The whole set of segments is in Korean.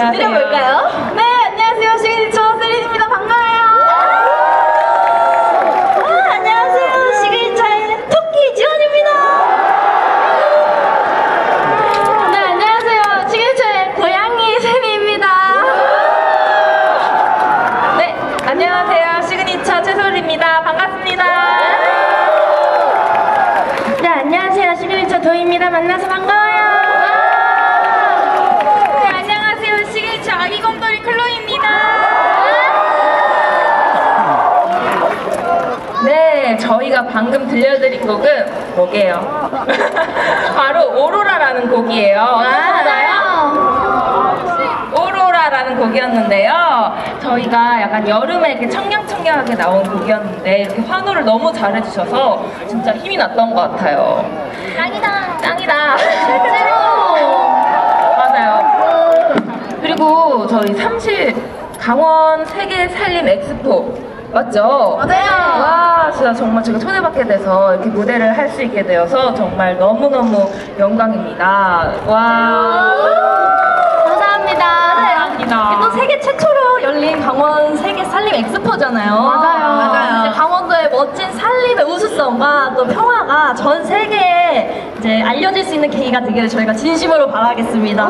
기다려볼까요? 네, 안녕하세요. 시그니처 세린입니다. 반가워요. 안녕하세요. 시그니처의 토끼 지원입니다. 네, 안녕하세요. 시그니처의 고양이 세미입니다. 네, 안녕하세요. 시그니처 최솔입니다. 반갑습니다. 네, 안녕하세요. 시그니처 도희입니다. 만나서 반가워요. 네, 안녕하세요. 시그니처 아기 곰돌이 클로이입니다. 네, 저희가 방금 들려드린 곡은 뭐게요? 바로 오로라라는 곡이에요. 맞아요? 오로라라는 곡이었는데요. 저희가 약간 여름에 이렇게 청량청량하게 나온 곡이었는데 이렇게 환호를 너무 잘해주셔서 진짜 힘이 났던 것 같아요. 짱이다. 짱이다. 실제로. 맞아요. 그리고 저희 강원 세계 살림 엑스포 맞죠? 맞아요. 와, 진짜 정말 제가 초대받게 돼서 이렇게 무대를 할 수 있게 되어서 정말 너무너무 영광입니다. 와. 감사합니다. 감사합니다. 또 세계 최초로 열린 강원 세계 살림 엑스포잖아요. 맞아요. 강원도의 멋진 살림의 우수성과 또 평화가 전 세계에 이제 알려질 수 있는 계기가 되기를 저희가 진심으로 바라겠습니다.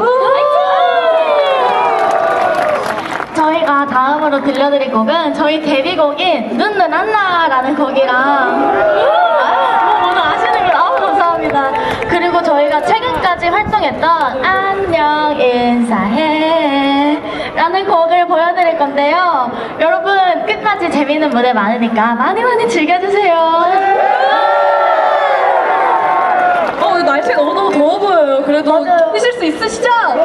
저희가 다음으로 들려드릴 곡은 저희 데뷔곡인 눈눈 안나라는 곡이랑 모두 아시는 걸 너무 감사합니다. 그리고 저희가 최근까지 활동했던 안녕 인사해 라는 곡을 보여드릴 건데요. 여러분 끝까지 재밌는 무대 많으니까 많이 즐겨주세요. 날씨가 너무 더워 보여요. 그래도 하실 수 있으시죠?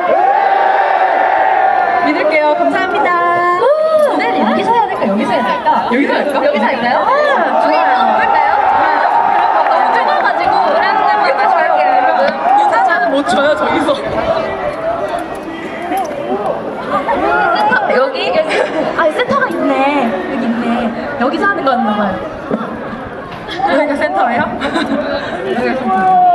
믿을게요. 감사합니다. 네, 여기서 해야 될까? 여기서 해야 될까? 여기서 할까? 여기서 할까요? 저기 할까요? 너무 뜨거워가지고 여기서 할게요, 여러분. 인사자는 못 줘요, 저기서. 여기? 센터가 있네. 여기 있네. 여기서 하는 거였나봐요. 여기가 센터예요? 여기가 센터.